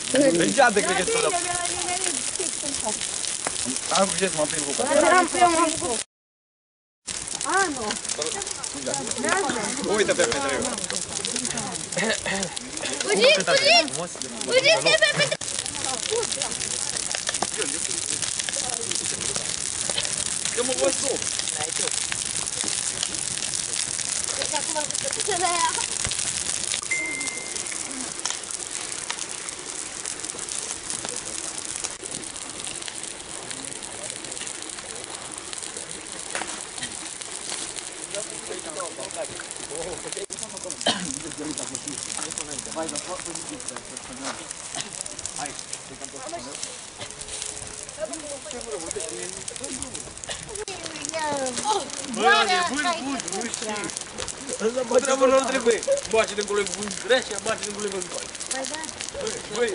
În geadă, cred că e tot. Am cucet, m-am prins cu cu. Uite pe Petreu. Fugiți, că e pe Petreu. Că mă văd tu. Nu trebuie. Baci din culoare bun greșe, baci din culoare bun. Băi.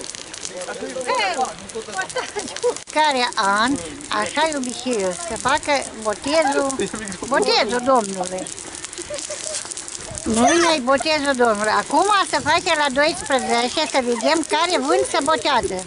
Care an, așa e obiceiul, să facă botezul Domnului. Mâine e botezul Domnului. Acum se face la 12 să vedem care vânt se botează.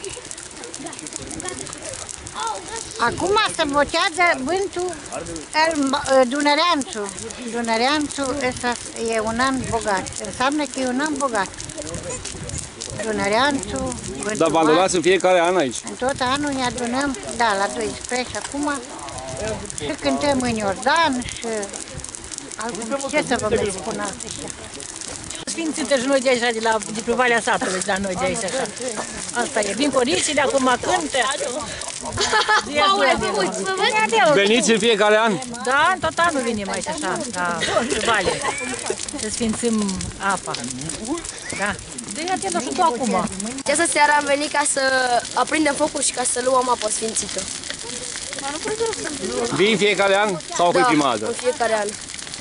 Acum se botează vântul Dunăreanțu. Dunăreanțu ăsta e un an bogat. Înseamnă că e un an bogat. Dunăreanțu, vântul. Dar vă adunați în fiecare an aici? În tot anul ne adunăm, da, la 12 acum. Și cântăm în Iordan și altcum, ce să vă mai spun astea? Sfințită și noi de aici, de pe Valea Satului, de la noi de aici, așa. Asta e. Vin părinții, acum cântă. Veniți în fiecare an? Da, în tot anul venim aici, așa, la Vale. Să sfințim apa. Da. De atent și tu acum. Această seară am venit ca să aprindem focul și ca să luăm apă sfințită. Vii în fiecare an sau Da, prima dată? în fiecare an.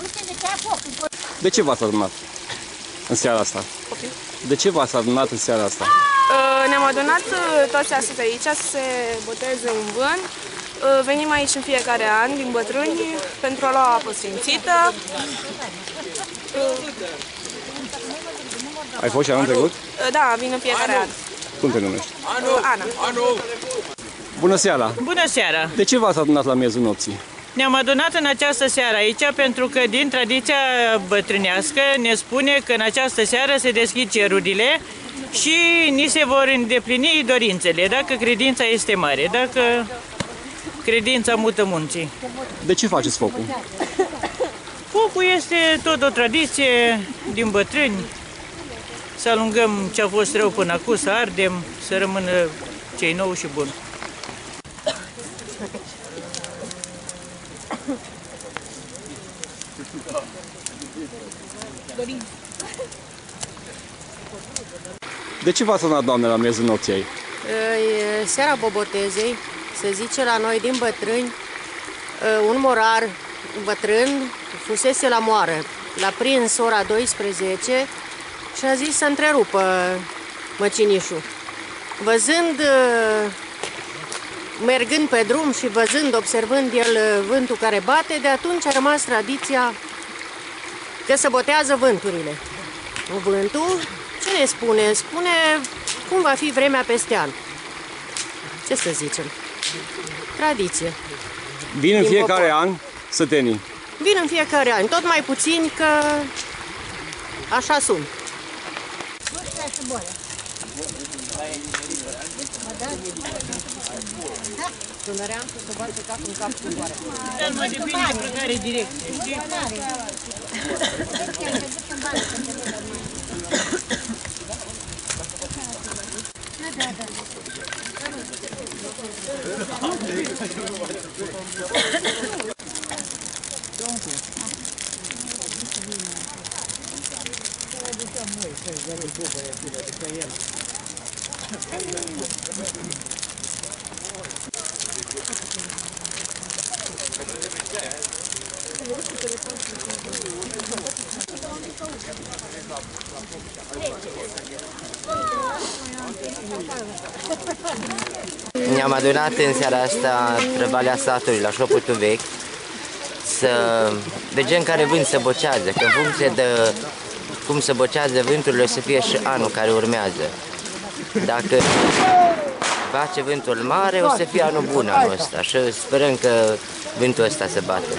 De ce v-ați adunat în seara asta? De ce v-ați adunat în seara asta? Ne-am adunat toți astăzi aici să se boteze un vânt. Venim aici în fiecare an din bătrâni pentru a lua apă sfințită. Ai fost și anul trecut? Da, vin în fiecare an. Cum te numești? Ana. Bună seara! Bună seara! De ce v-ați adunat la miezul nopții? Ne-am adunat în această seară aici pentru că din tradiția bătrânească ne spune că în această seară se deschid cerurile și ni se vor îndeplini dorințele, dacă credința este mare, dacă credința mută munții. De ce faceți focul? Focul este tot o tradiție din bătrâni, să alungăm ce a fost rău până acum, să ardem, să rămână cei nou și bun. De ce v-ați adunat, doamne, la miezul nopții aici? E seara Bobotezei, se zice la noi din bătrâni, un morar bătrân fusese la moară. L-a prins ora 12 și a zis să întrerupă măcinișul. Văzând, mergând pe drum și văzând, observând el vântul care bate, de atunci a rămas tradiția că se botează vânturile. Vântul, ce ne spune? Spune cum va fi vremea peste an. Ce să zicem? Tradiție. Vin în fiecare an sătenii. Vin în fiecare an, tot mai puțin că așa sunt. Tunăream să se bate cap în cap cu doare. Dar mai depinde pe care direcție, știi? Ne-am adunat în seara asta între Valea Satului, la Șoputul Vechi, să vedem care vânt se bocează, că în funcție de cum se bocează vânturile o să fie și anul care urmează. Dacă face vântul mare, o să fie anul bun anul ăsta și sperăm că vântul ăsta se bate.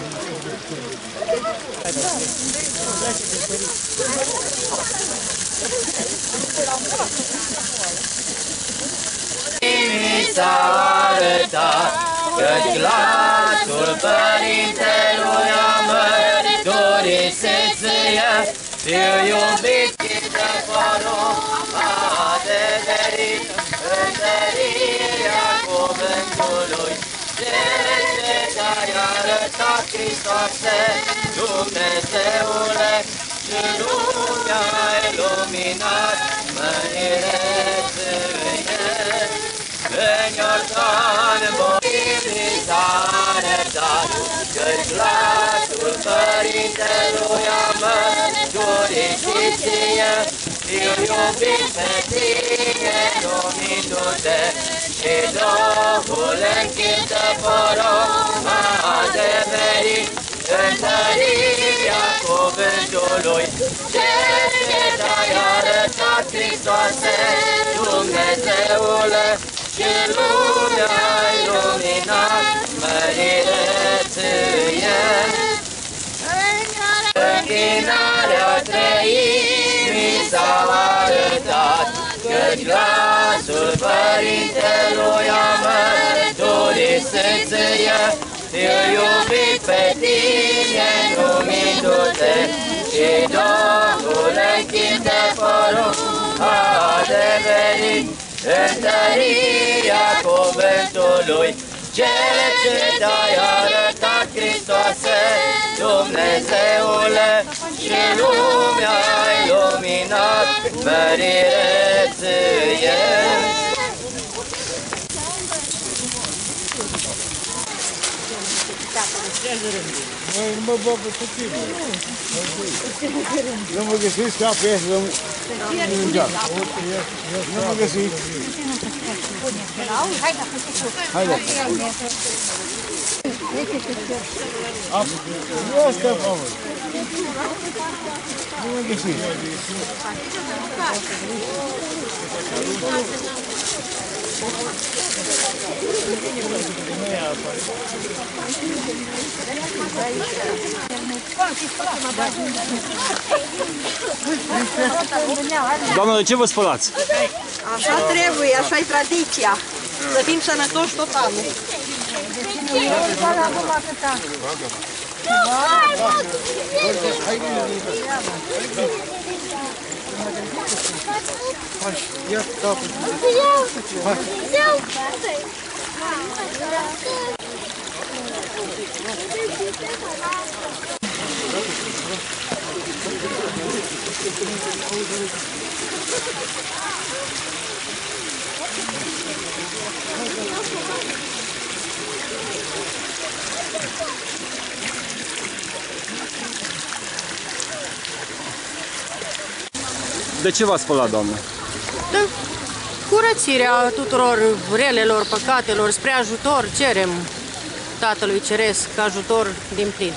Mi s-a arătat că-ți glasul Părintelui amărturii se ție, fiu iubit de porunca adeverit, întărirea cuvântului. Cel ce ți-ai arătat, Hristoase, Dumnezeule, și lumea ai luminat, mărirețâie. În Iordan Morii s-a arătat că-ți glasul Părintelui amărturii și ție, fiu iubit pe tine, lumindu-te, și Duhul închid de porunca adeverit, întărirea cuvântului. Cel ce ți-ai arătat, Hristoase, Dumnezeule, și lumea ai luminat, mărire-ție. Închinarea treimii s-au arătat, că-ți glasul Părintelui amărturii se ție, fiu iubit pe tine, lumindu-te, și Duhul închid de porunca adeverit, întărirea cuvântului. Cel ce ți-ai arătat, Hristoase, Dumnezeule, și lumea ai luminat, mărire-ție. Nu mă bag pe tine. Nu mă găsiți ca pe asta, nu mă găsiți. Haide. Asta, Pavel. Nu mă găsiți. Doamnă, de ce vă spălați? Așa trebuie, așa-i tradiția. Să fim sănătoși tot anul. Ia capul. De ce v-ați spălat, doamnă? Da. Curățirea tuturor relelor, păcatelor, spre ajutor cerem Tatălui Ceresc ajutor din plin.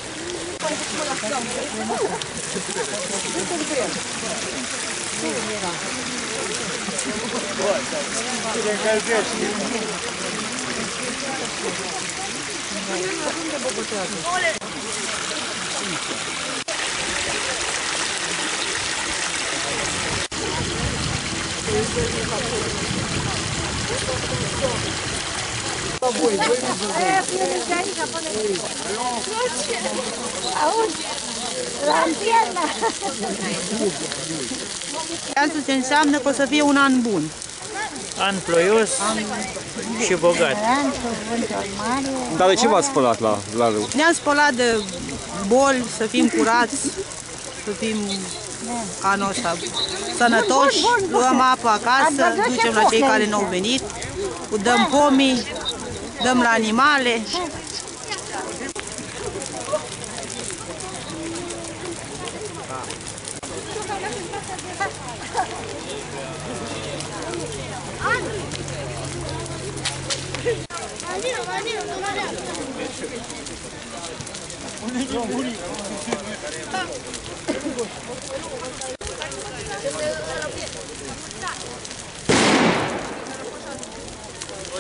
Astăzi înseamnă că o să fie un an bun. An ploios și bogat. Dar de ce v-ați spălat la râu? Ne-am spălat de boli, să fim curați, să fim anul ăsta sănătoși, luăm apă acasă, ducem la cei care n-au venit, dăm pomii, dăm la animale.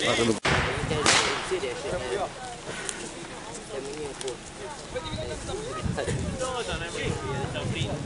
Toată